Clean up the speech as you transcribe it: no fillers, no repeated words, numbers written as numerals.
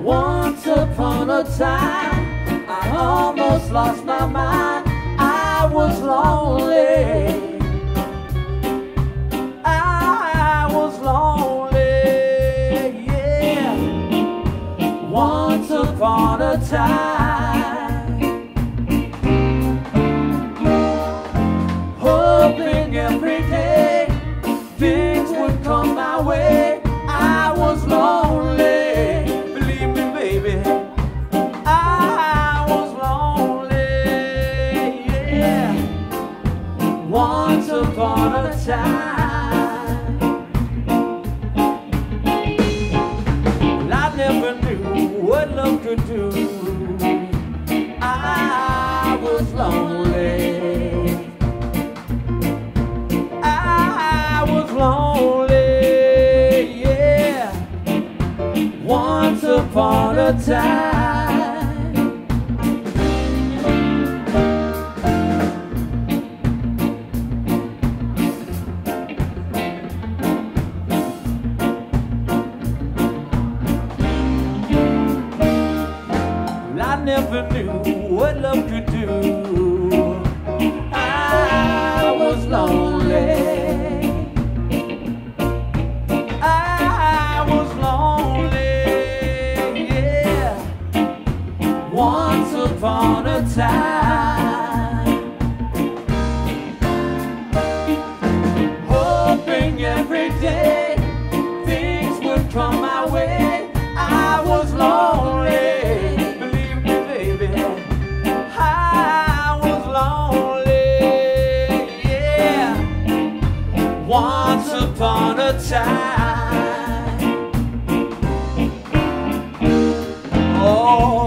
Once upon a time, I almost lost my mind. I was lonely. I was lonely, yeah. Once upon a time, hoping every day things would come my way. I was lonely, believe me, baby. I was lonely, yeah. Once upon a time. I never knew what love could do. I was lonely. I was lonely, yeah. Once upon a time. I never knew what love could do. I was lonely. I was lonely, yeah. Once upon a time, hoping every day things would come my way. I was lonely. Once upon a time, oh.